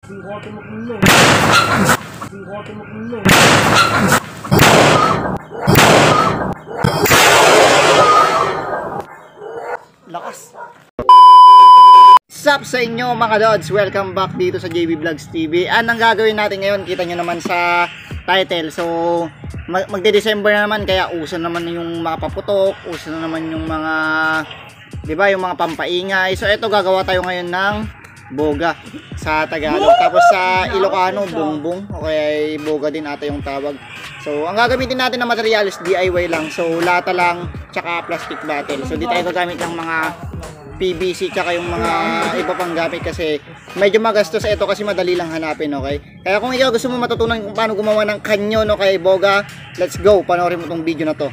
Lakas. Sup sa inyo mga Lods, welcome back dito sa JB Vlogs TV. Anong gagawin natin ngayon? Kita nyo naman sa title. So magde-December na naman, kaya uso naman yung mga paputok, uso na naman yung mga, di ba, yung mga pampaingay. So ito, gagawa tayo ngayon ng boga sa Tagalog, tapos sa Ilocano bongbong, o kaya boga din ata yung tawag. So ang gagamitin natin na materials DIY lang, so lata lang tsaka plastic bottle. So di tayo gagamit ng mga PVC tsaka yung mga iba pang gamit kasi medyo magastos ito, kasi madali lang hanapin, okay? Kaya kung ikaw gusto mo matutunan kung paano gumawa ng kanyon, okay, boga, let's go, panoorin mo tong video na to.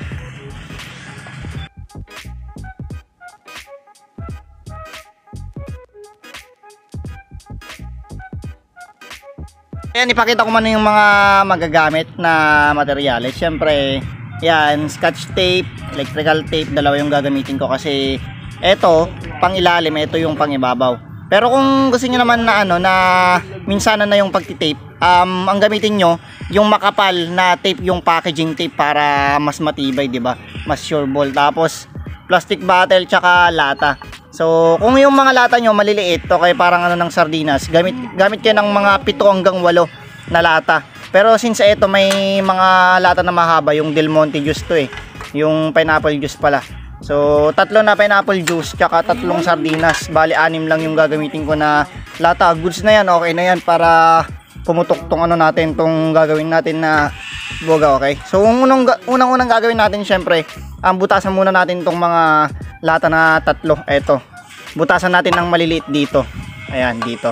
Ayan, ipakita ko man yung mga magagamit na materyales. Siyempre, yan, scotch tape, electrical tape, dalawa yung gagamitin ko kasi ito, pang ilalim, ito yung pang ibabaw. Pero kung gusto niyo naman na ano, na minsanan na yung pagti-tape, ang gamitin nyo, yung makapal na tape, yung packaging tape para mas matibay, di ba? Mas sureball. Tapos, plastic bottle tsaka lata. So, kung yung mga lata nyo maliliit, okay, parang ano ng sardinas, gamit kayo ng mga 7 hanggang 8 na lata. Pero since ito may mga lata na mahaba, yung Del Monte juice to eh, yung pineapple juice pala. So, 3 na pineapple juice tsaka 3 sardinas, bali 6 lang yung gagamitin ko na lata. Goods na yan, okay na yan para pumutok tong ano natin, tong gagawin natin na boga, okay? So, unang gagawin natin, syempre, butasan muna natin tong mga lata na 3. Eto, butasan natin ng maliliit dito. Ayan, dito.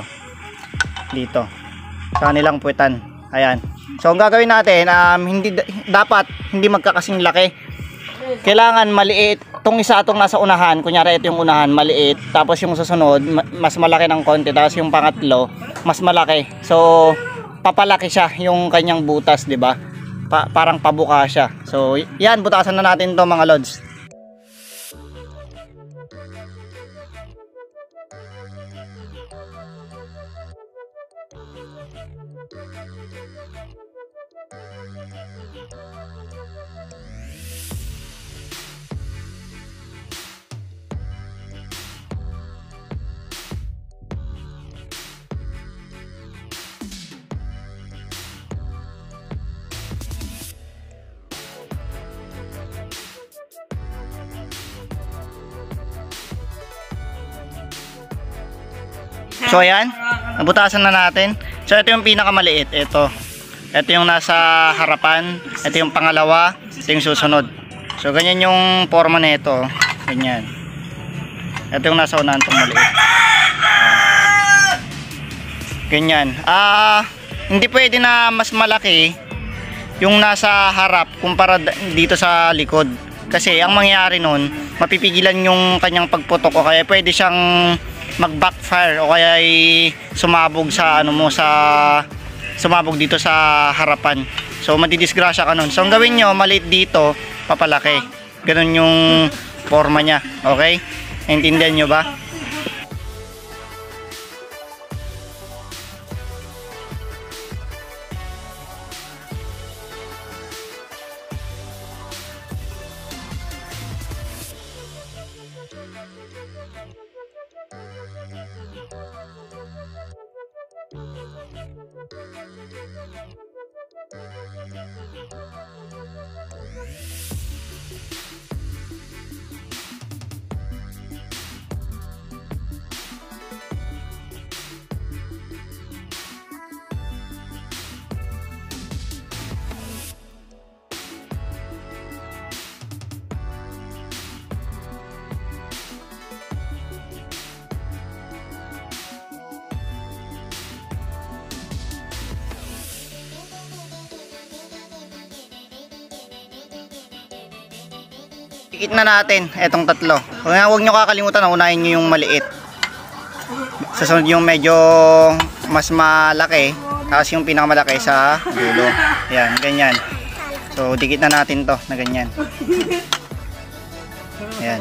Sa kanilang puwetan. Ayan. So, ang gagawin natin, dapat hindi magkakasing laki. Kailangan maliit. Itong isa, itong nasa unahan, kunyari ito yung unahan, maliit. Tapos yung susunod, mas malaki ng konti. Tapos yung pangatlo, mas malaki. So, papalaki siya yung kanyang butas, di ba? Parang pabuka siya. So, yan, butasan na natin to mga Lods. So ayan, nabutasan na natin. So ito yung pinakamaliit, ito yung nasa harapan, ito yung pangalawa, ito yung susunod. So ganyan yung forma nito, ganyan. Ito yung nasa unahan, itong maliit. Ganyan. Hindi pwede na mas malaki yung nasa harap kumpara dito sa likod. Kasi ang mangyayari nun, mapipigilan yung kanyang pagputok, o kaya pwede siyang mag-backfire, o kaya sumabog sa ano mo, sumabog dito sa harapan. So madidisgrasya ka nun. So ang gawin nyo, maliit dito, papalaki. Ganun yung forma nya. Okay? Naintindihan nyo ba? Ikit na natin etong 3. Huwag nyo kakalimutan na unahin nyo yung maliit. Susunod yung medyo mas malaki, tapos yung pinakamalaki sa dulo. Yan, ganyan. So dikit na natin to na ganyan. Ayan.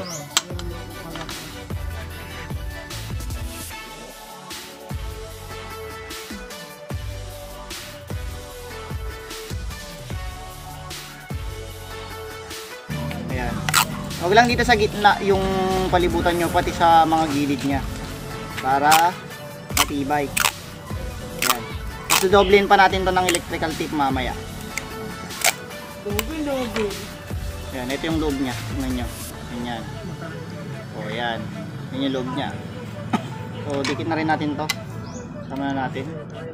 Huwag lang dito sa gitna yung palibutan nyo, pati sa mga gilid niya. Para matibay. Yan. Tapos doblein pa natin to ng electrical tape mamaya. Yan, ito yung loob niya. Tingnan nyo. Ganyan. O, yan. Yan yung loob niya. So, dikit na rin natin to. Sama na natin.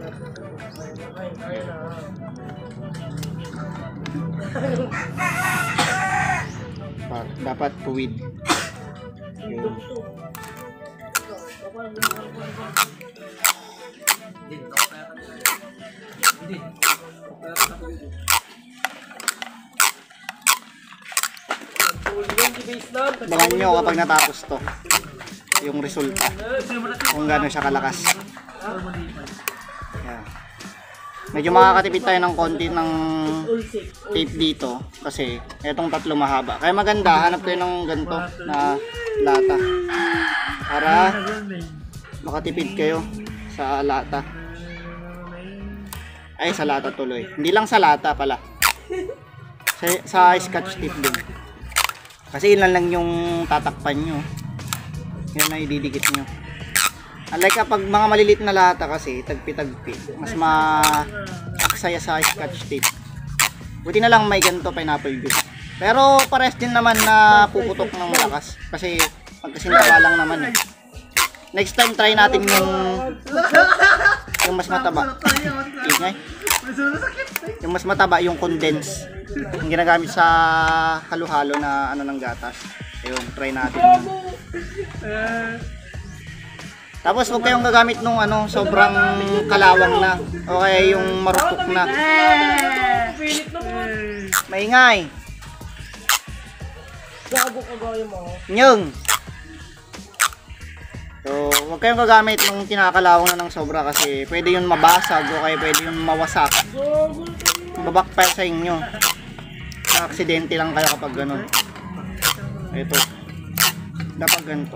Dapat tuwid. Yun. Abangan nyo kapag natapos to yung resulta kung gano'n siya kalakas. Yan. Medyo makakatipid tayo ng konti ng tape dito kasi etong tatlo mahaba. Kaya maganda, hanap kayo ng ganito na lata para makatipid kayo sa lata. Ay, sa lata tuloy. Hindi lang sa lata pala. Sa scotch tape din. Kasi ilan lang yung tatakpan nyo. Yan na ididikit nyo. Unlike kapag mga maliliit na lata kasi, tagpi-tagpi. Mas ma-aksaya sa scotch tape. Buti na lang may ganito pineapple juice. Pero pares din naman na puputok ng malakas. Kasi magkasintawa lang naman eh. Next time try natin yung mas mataba. Ingay. Yung mas mataba, yung condense. Yung ginagamit sa halo-halo na ano ng gatas. Ayun, try natin yun. Tapos huwag kayong gagamit nung ano, sobrang kalawang na. O kaya yung marupok na. Maingay. Nyung. So, huwag kayong gagamit nung kinakalawang na ng sobra kasi pwede yun mabasag o kaya pwede yun mawasak. Babakpile sa inyo. Aksidente lang kayo kapag ganun. Ito. Dapat ganito.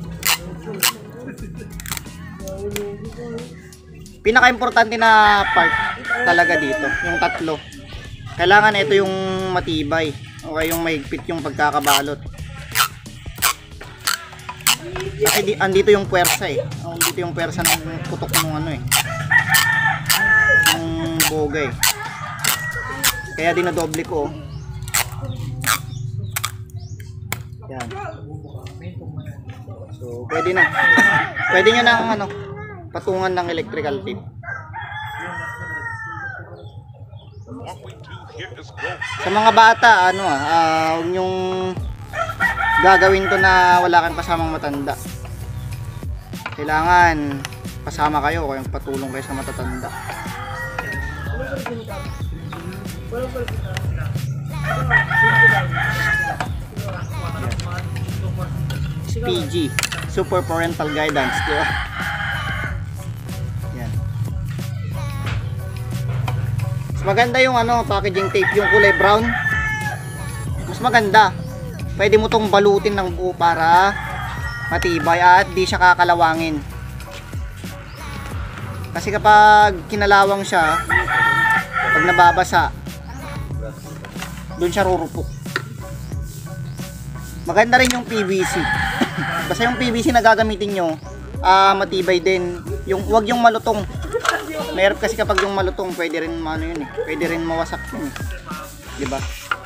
Pinaka-importante na part talaga dito, yung tatlo. Kailangan ito yung matibay o kaya yung mahigpit yung pagkakabalot. Kasi andito yung puwersa eh. Andito yung puwersa ng putok ng ano eh. Ng boga eh. Kaya dinodoble ko. Yan. So, pwede na. Pwede nyo nang ano, patungan ng electrical tape. Sa mga bata, ano huwag nyong gagawin to na wala kang kasamang matanda. Kailangan kasama kayo o kayong patulong kayo sa matatanda. PG, Super Parental Guidance, di ba? Yan. Mas maganda yung ano, packaging tape, yung kulay brown. Mas maganda. Pwede mo tong balutin ng buo para matibay at di siya kakalawangin. Kasi kapag kinalawang siya, pag nababasa, doon siya rurupok. Maganda rin yung PVC. Basta yung PVC na gagamitin nyo, matibay din. Wag yung malutong. Mahirap kasi kapag yung malutong, pwede rin ano yun eh. Pwede rin mawasak yun eh. Diba?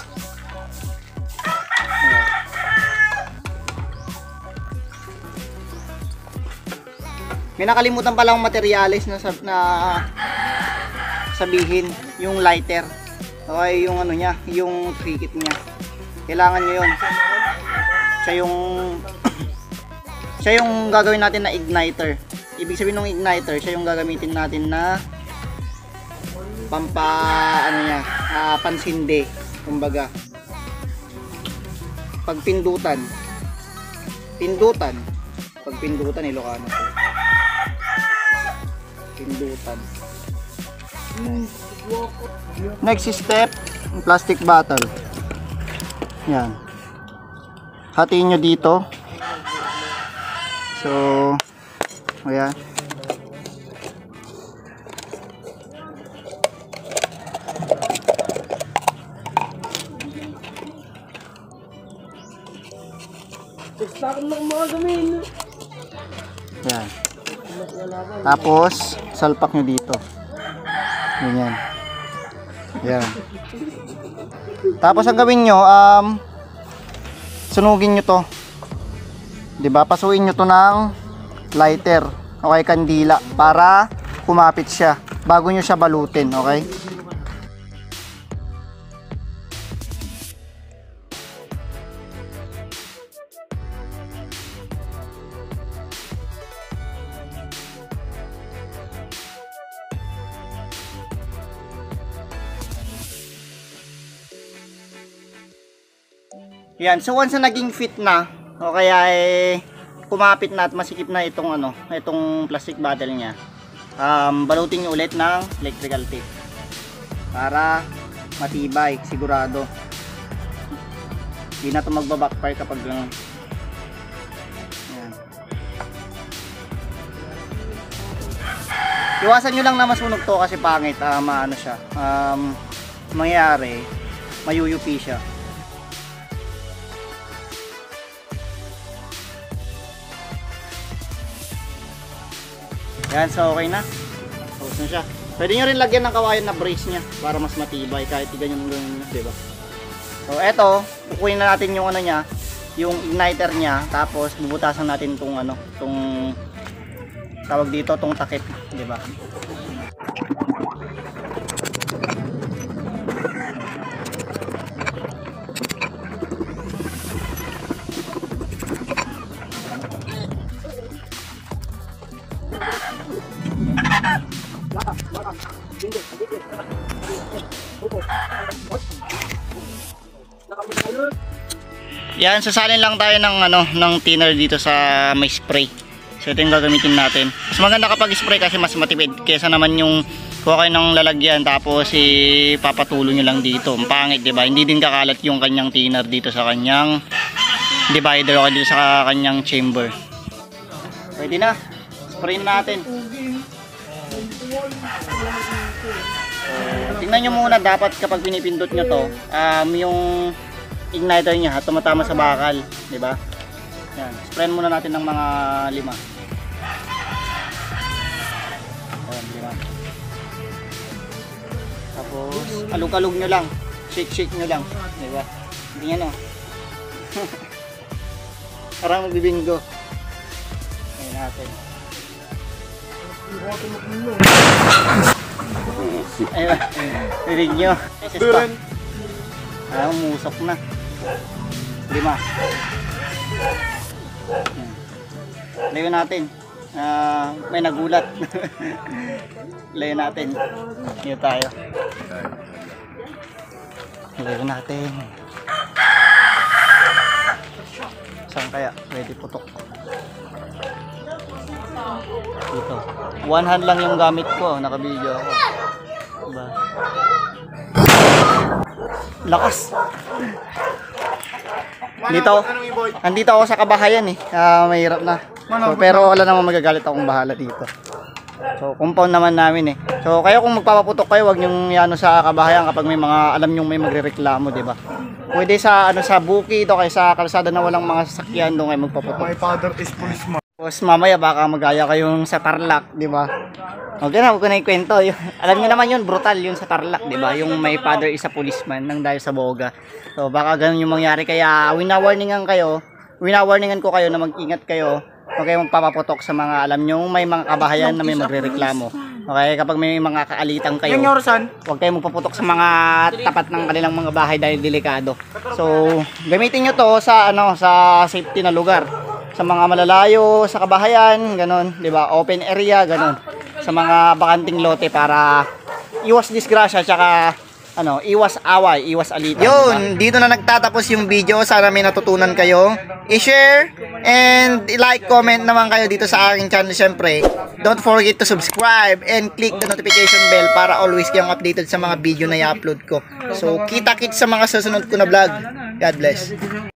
May nakalimutan palang materyales na sabihin, yung lighter. Okay, yung ano niya, yung cricket niya. Kailangan nyo yun. Siya yung gagawin natin na igniter. Ibig sabihin ng igniter, siya yung gagamitin natin na pansinde, kumbaga. Pag pindutan, Ilocano. Pindutan. Next step, plastic bottle. Yan. Hatiin nyo dito. So, ayan. Yan. Tapos, salpak nyo dito. Ganyan. Yan. Tapos ang gawin nyo, sunugin nyo to. Diba? Pasuin nyo to ng lighter. Okay, kandila. Para kumapit siya. Bago nyo siya balutin. Okay? Yan, so once na naging fit na, o kaya kumapit na at masikip na itong itong plastic bottle niya. Balutin niyo ulit ng electrical tape para matibay, sigurado. Hindi na 'to magba-backfire kapag lang. Yan. Iwasan niyo lang na masunog to kasi pangit, maano siya. Mangyayari, mayuyupi siya. Yan, so okay na. Tapos na siya. Pwede nyo rin lagyan ng kawayan na brace nya para mas matibay kahit ganyan yung ganyan, diba? So eto, kukunin na natin yung niya, yung igniter niya, tapos bubutasan natin tong tong tawag dito, tong takip, diba? Yan, sasalin lang tayo ng ng thinner dito sa may spray. So ito yung gagamitin natin. Mas maganda kapag spray kasi mas matipid kaysa naman yung kuha kayo ng lalagyan tapos papatulo nyo lang dito. Ang pangit, 'di ba? Hindi din kakalat yung kanyang thinner dito sa kanyang divider o dito sa kanyang chamber. Pwede na. Spray na natin. Tingnan nyo muna dapat kapag pinipindot nyo to, yung igniter niya tumatama sa bakal, di ba? Yan, sprayin muna natin ng mga 5. Ayan, 5. Tapos alug-alug nyo lang, shake nyo lang, di ba? Hindi yan, parang magbibingo. Ayan natin. Ayun, rinig nyo. Musok na. 5. Layo natin. May nagulat. Layo natin. Dito tayo. Layo natin. Saan kaya? Pwede putok. Dito. One hand lang yung gamit ko. Naka-video ako. Diba? Lakas. Andito ako sa kabahayan mahirap na. So, pero wala namang magagalit akong bahala dito. So compound naman namin So kayo kung magpapaputok kayo, wag nyong sa kabahayan kapag may mga alam nyong may magrereklamo, di ba? Pwede sa sa bukid o kay sa kalsada na walang mga sasakyan doon kayo magpaputok. My father is policeman. Tapos mamaya baka magaya kayong sa Tarlac, di ba? Okay na, huwag ko na ikwento. Alam niyo naman yun, brutal yun sa Tarlac, di ba? Yung my father is a policeman nang dahil sa boga. So baka ganun yung mangyari, kaya wina-warningan ko kayo na mag-ingat kayo. Okay, magpapaputok sa mga alam nyo may mga kabahayan na may magrereklamo. Okay, kapag may mga kaalitan kayo, huwag kayo magpaputok sa mga tapat ng kanilang mga bahay dahil delikado. So gamitin nyo to sa sa safety na lugar, sa mga malalayo sa kabahayan, ganun, di ba? Open area, ganun, sa mga bakanting lote para iwas disgrasya, tsaka iwas away, iwas alitan. Yun, dito na nagtatapos yung video. Sana may natutunan kayo. I-share and i-like, comment naman kayo dito sa aking channel. Syempre, don't forget to subscribe and click the notification bell para always kayong updated sa mga video na i-upload ko. So, kita-kits sa mga susunod ko na vlog. God bless.